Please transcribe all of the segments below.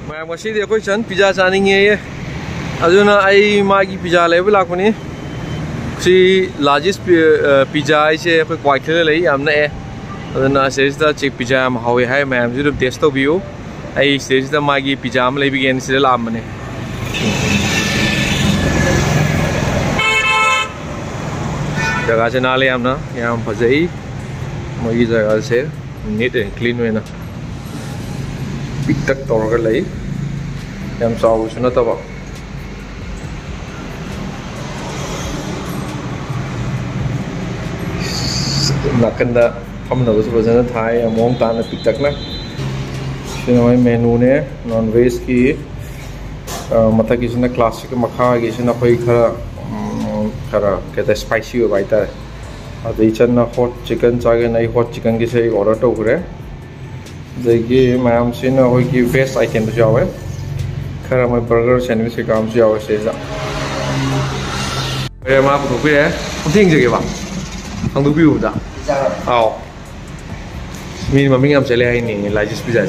मैं मसीद कोई चंद पिज़्ज़ा चाहनी है अजुना आई मागी पिज़्ज़ा लेवल लाखनी सी लार्जेस्ट पिज़्ज़ा इसे कोई क्वाइटर ले हमने अजुना सेरिस्ता चिक पिज़्ज़ा हम हावे है मैं हम जो टेस्ट तो बियो आई सेरिस्ता मागी पिज़्ज़ा हम ले भी गए निश्चित लाभ मने जगह से नाले हम ना यहाँ फंसे मगी जगह से नीट एंड क्लीन हुए ना पिक तक तौर कर लाई हम चाव सुना तब नाकंदा हम ना बस बजना था या मोंग ताना पिक तक ना सिनेमा मेनू ने नॉन वेज की मतलब किसी ने क्लासिक मखा किसी ने कोई खरा कहते स्पाइसी हो भाई तार अब इचन ना हॉट चिकन चाहे नहीं हॉट चिकन की से ऑर्डर तो करे देखिए मैम से ना कोई की बेस्ट आइटम तो जाओ है खरा मैं बर्गर सैंडविच के काम से जाओ है सेजा मेरे माँ को भी है उठेंगे जगह बात हम तो भी होता आओ मेरी मम्मी हम चले आई नहीं लाइजिस पिज़्ज़ा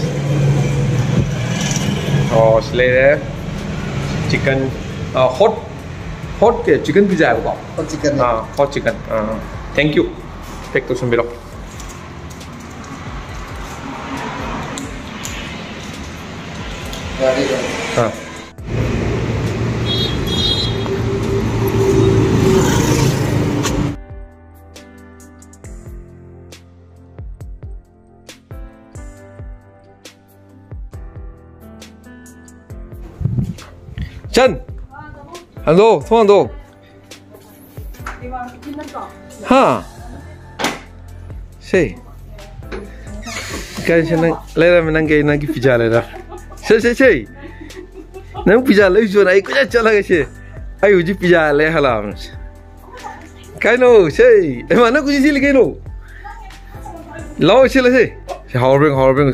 और चले चिकन हॉट के चिकन पिज़्ज़ा है वो हॉट चिकन हाँ हॉट चिकन थैंक यू टेक तो सुन बिलो हाँ chân ăn đồ không ăn đồ ha sei cái chuyện này lấy ra mình ăn cái pizza này ra sei nang pizza lấy chỗ này cứ chả là cái gì ai uji pizza lấy halam cái nó sei em mà nó cũng gì cái nó lâu chưa là gì hào bring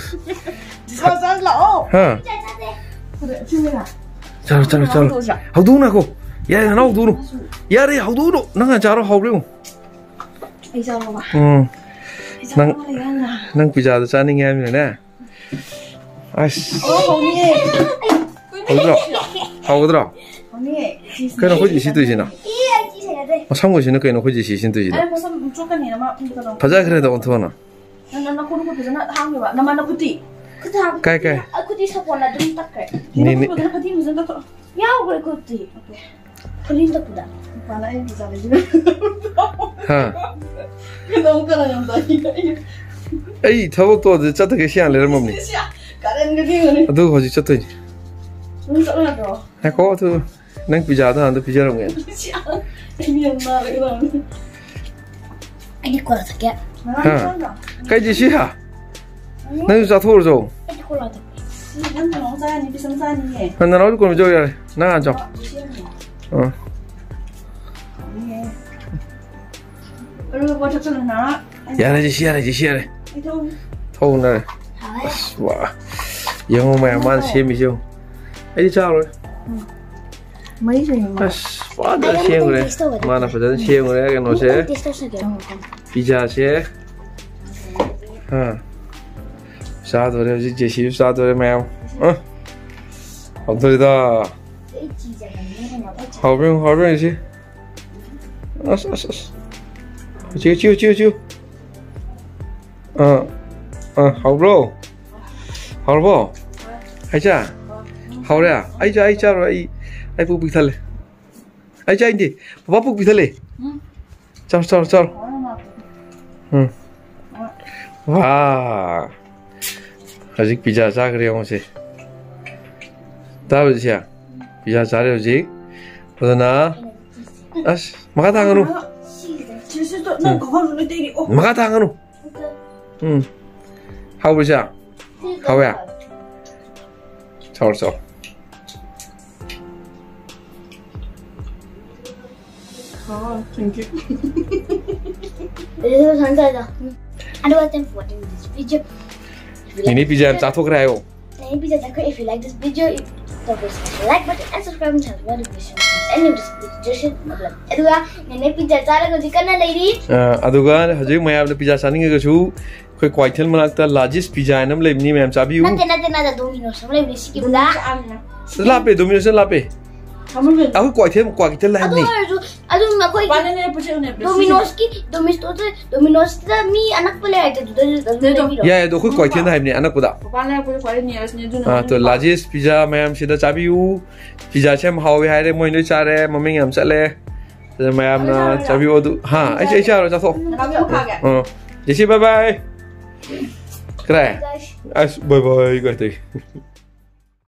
ha चलो हौदू ना को यार ना हौदू no यार ये हौदू no नंगा चारो हौब्रे हो नंग पिज़्ज़ा तो चाहनी है मैंने ना आइस हौद्रा कहीं ना कुछ इसी तो इसी ना मसाम को इसी ना कहीं ना कुछ इसी तो इसी ना फजा करे तो उनको ना काय कुटी सपोना दुम तक्के नि बगल पति मुझे तो याव गरे कुटी फलिन तक पुदा पाला ए बिजा ले हां नौ करा यम दाई ए थबो तो चत के सिया ले मम्मी कारण के गने अदु होजि चतोइ नु सना तो है को तो नंग पिज़्ज़ा तो अंदर पिज़्ज़ा रोंगे नि यम ना रे आई को तक हां काय जिसी हा नंग जाथोर जो ना ना को जो यार ना जाओ यार जी यार थों ना वाहยังไม่มันเชื่อมิจูไอ้ที่เจ้าเลยไม่ใช่บว่าจะเชื่อเลยมันน่ะพอจะเชื่อเลยกันโอเคพิจารณาฮะ啥多的这些啥多的没有好多的好不一些就好不好不还这好了呀哎这了哎不必他了哎这你爸爸不必他了走哇아직 피자 자 그래요 혹시 다음이야 피자 잘해오지 그러나 아씨 마가당하노 마가당하노 하우보자 하우야 잘했어 아 땡큐 이거 상자다 I don't want them for this video ini pizza yang satu kira yo Nene Pizza Taco. If you like this video, don't forget to like button and subscribe to channel notification. Any suggestion, aduga Nene Pizza Taco ko jikana lady. Aduga hajik mayam pizza saning ga chu koi Quaithel manakta largest pizza nam lebni mayam chabi u. Nate Domino's sam lebni siki buda. Lape Domino's lape. Aku Quaithel la ni. Adu makoi Domino's ta mi anak pala ai ta ya do koi Quaithel na ni anak puda. To largest pizza mayam sida chabi u. Pizza chem hawe haire moi no chare maming am chale. Mayam na chabi u du. Ha ai cha cha tho. Jesse bye bye. Kira. Bye bye guys.